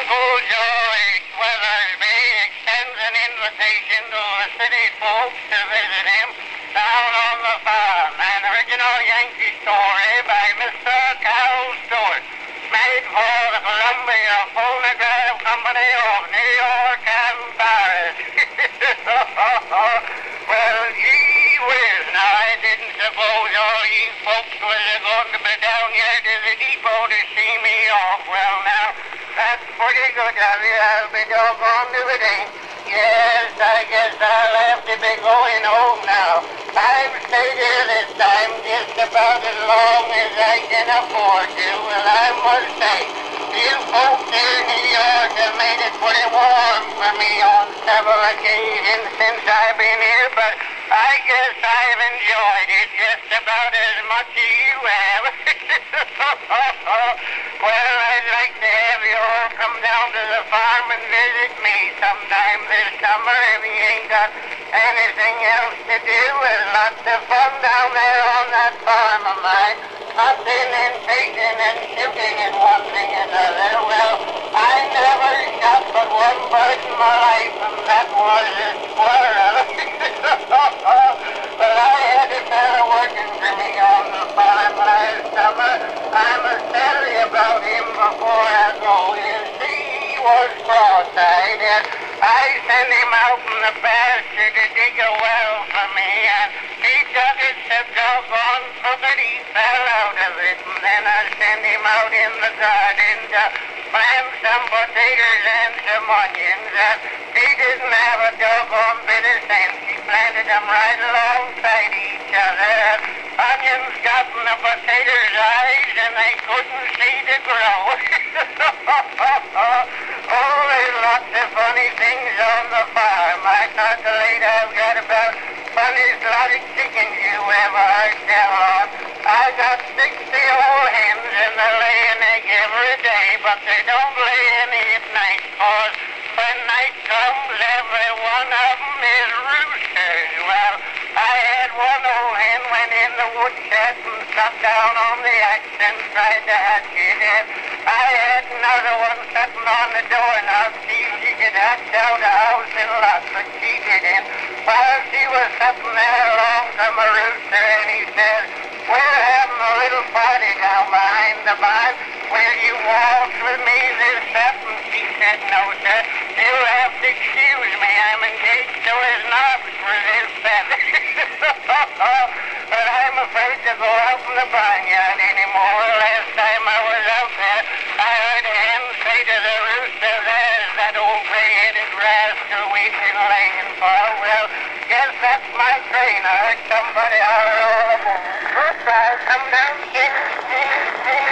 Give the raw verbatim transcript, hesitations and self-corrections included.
Uncle George Weathersby extends an invitation to the city folks to visit him down on the farm. An original Yankee story by Mister Carol Stewart, made for the Columbia Phonograph Company of New York and Paris. Well, gee whiz, now I didn't suppose all you folks was going to be down here to the depot to see me off. Well, now, that's pretty good of you. I'll be doggone if it ain't. Yes, I guess I'll have to be going home now. I've stayed here this time just about as long as I can afford to, and I must say, you folks here in New York have made it pretty warm for me on several occasions since I've been here, but I guess I've enjoyed it just about as much as you have. Well, I'd like to have you all come down to the farm and visit me sometime this summer if you ain't got anything else to do. There's lots of fun down there on that farm of mine. Hunting and fishing and shooting and one thing and another. Well, I never shot but one bird in my life, and that was a squirrel. But I had a fellow working for me on the farm last summer. I must tell you about him before I go. You see, he was cross-eyed, and I sent him out in the pasture to dig a well for me, and he dug it so doggone crooked he fell out of it. And then I sent him out in the garden to plant some potatoes and some onions, and he didn't have a doggone bit of sense. He planted them right alongside each other. Onions got in the potatoes' eyes, and they couldn't see to grow. Oh, there's lots of funny things on the farm. I calculate I've got about funniest lot of chickens you ever heard tell on. I got sixty old hens, and they lay an egg every day, but they don't lay any at night, 'cause when night comes, every one of them is roosters. Well, I had one old hen went in the woodshed and sat down on the axe and tried to hatch it, and I had another one sitting on the doorknob, see if she could hatch out a house and lot, but she didn't. While she was sitting there along from a rooster, and he said, "We're having a little party down behind the barn. Will you waltz with me this step?" And she said, "No, sir. You'll have to excuse me. I'm engaged to his knobs for this step." But I'm afraid to go out in the barnyard anymore. Last time I was out there, I heard a hen say to the rooster, "There's that old gray-headed rascal we've been laying for." Well, guess that's my train. I heard somebody holler all aboard. Goodbye. Come downstairs.